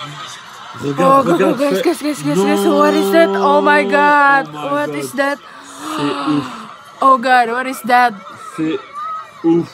Regarde, go, regarde. guys, Non. what is that? Oh my god, Oh my what God. is that? C'est ouf. Oh god, what is that? C'est ouf.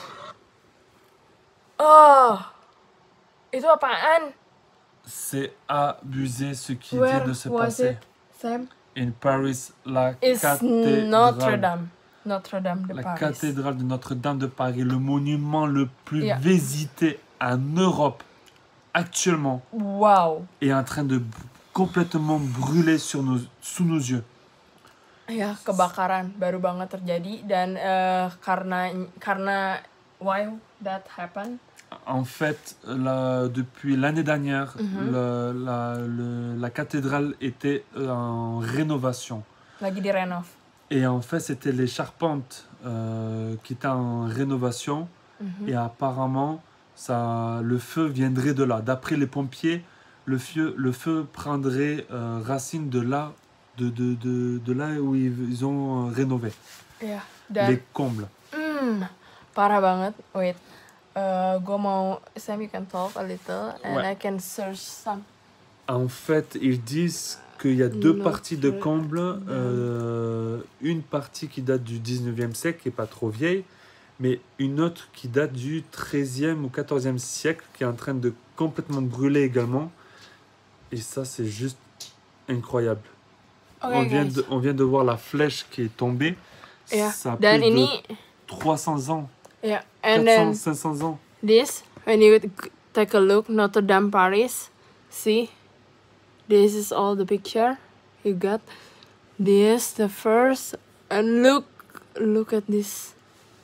Oh, itu apaan? C'est abusé ce qui Where vient de se was passer. it, Sam? In Paris, la It's cathédrale. Notre-Dame. Notre-Dame de La Paris. cathédrale de Notre-Dame de Paris, le monument le plus Yeah. visité en Europe actuellement, Wow. est en train de complètement brûler sous nos yeux. Ya, kebakaran baru banget terjadi dan karena why that happened? En fait, depuis l'année dernière, la cathédrale était en rénovation. Lagi direnov. Et en fait, c'était les charpentes qui étaient en rénovation. Et apparemment, le feu viendrait de là. D'après les pompiers, le feu prendrait racine de là, de là où ils ont rénové. Ya, dan Les combles. parah banget. Wait. Gue mau Sam, you can talk a little and Ouais. I can search some. En fait, ils disent qu'il y a deux Notre parties de combles. Une partie qui date du 19e siècle, qui n'est pas trop vieille, mais une autre qui date du 13e ou 14e siècle, qui est en train de complètement brûler également. Et ça, c'est juste incroyable. Okay, On vient de voir la flèche qui est tombée. Ya, Ça a dan plus ini de 300 ans, ya, and 400, then 500 ans. this, when you take a look, Notre Dame Paris, see, this is all the picture you got. This the first, and look at this.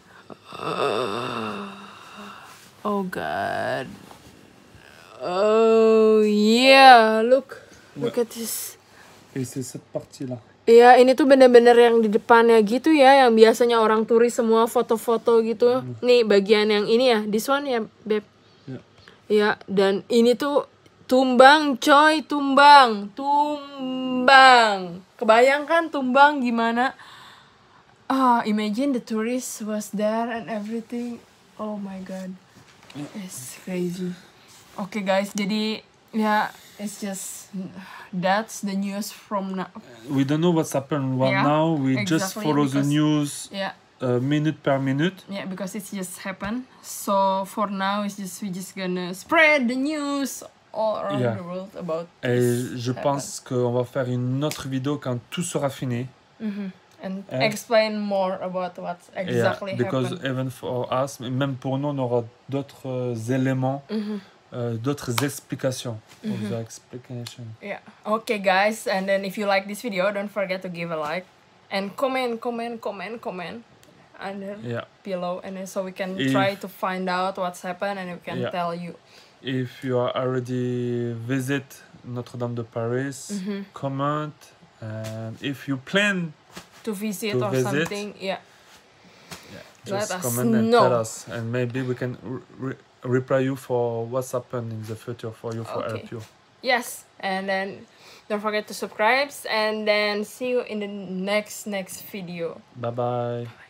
Oh god. Oh yeah, look at this. Et c'est cette partie-là. Iya, ini tuh bener-bener yang di depannya gitu ya, yang biasanya orang turis semua foto-foto gitu. Nih bagian yang ini ya, this one ya, Beb. Ya. Iya, dan ini tuh tumbang, coy, tumbang. Kebayangkan tumbang gimana? Imagine the tourist was there and everything. Oh my god, it's crazy. Oke guys, jadi ya, it's just that's the news from now. We don't know what's happened right Yeah, now. We just exactly, follow the because- news Yeah, minute per minute. yeah, because it's just happened. So for now, we just gonna spread the news all around Yeah. the world about. Et this je happen. pense qu'on va faire une autre vidéo quand tout sera fini. And Yeah. explain more about what exactly Because happened. even for us, même pour nous, on aura d'autres éléments, d'autres explications. Of the explanation. Yeah. Okay, guys, and then if you like this video, don't forget to give a like and comment under Yeah. below, and then so we can If- try to find out what's happened and we can Yeah. tell you. If you are already visit Notre-Dame de Paris, comment. And if you plan, To visit To or visit. something, yeah. Let just us comment and know. tell us. And maybe we can reply you for what's happened in the future for you, for Okay. help you. Yes, and then don't forget to subscribe, and then see you in the next video. Bye bye.